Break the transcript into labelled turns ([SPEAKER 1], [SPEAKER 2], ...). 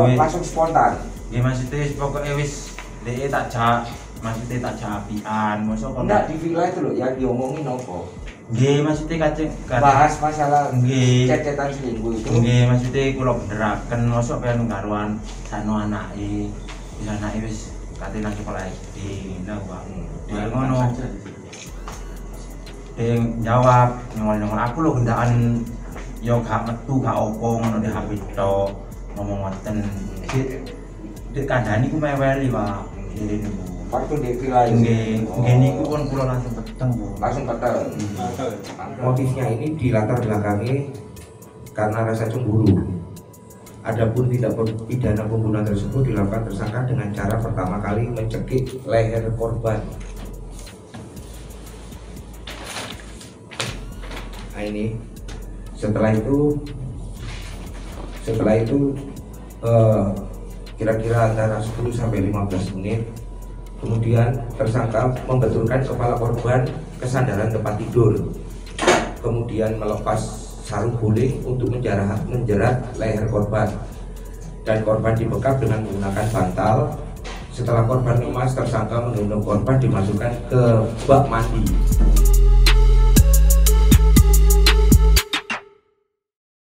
[SPEAKER 1] langsung spontan.
[SPEAKER 2] Nggih maksudnya pokoknya wis dhek tak jak, maksudnya tak jak apian, mosok kok.
[SPEAKER 1] Enggak di villa itu loh yang diomongin apa?
[SPEAKER 2] Nggih maksudnya kaceng
[SPEAKER 1] Bahas masalah
[SPEAKER 2] nggih.
[SPEAKER 1] cecetan selingkuh itu.
[SPEAKER 2] Nggih maksudnya kula beneraken mosok kaya karuan sano anake. Wis anake wis kate nang sekolah SD ngono Pak. Dia ngono. Dia jawab ngomong aku lho gendakan yo gak metu gak opo ngono di HP tok ngomong ngoten. Dek kandhani ku meweli Pak. Nggih niku.
[SPEAKER 1] Waktu di villa itu.
[SPEAKER 2] Nggih niku pun kula langsung peteng Bu.
[SPEAKER 1] Langsung ketemu.
[SPEAKER 3] Motifnya ini dilatar belakangi karena rasa cemburu. Adapun tindak pidana pembunuhan tersebut dilakukan tersangka dengan cara pertama kali mencekik leher korban. Nah ini, setelah itu kira-kira antara 10 sampai 15 menit, kemudian tersangka membetulkan kepala korban ke sandaran tempat tidur, kemudian melepas sarung guling untuk menjerat leher korban, dan korban dibekap dengan menggunakan bantal. Setelah korban lemas, tersangka menggendong korban dimasukkan ke bak mandi.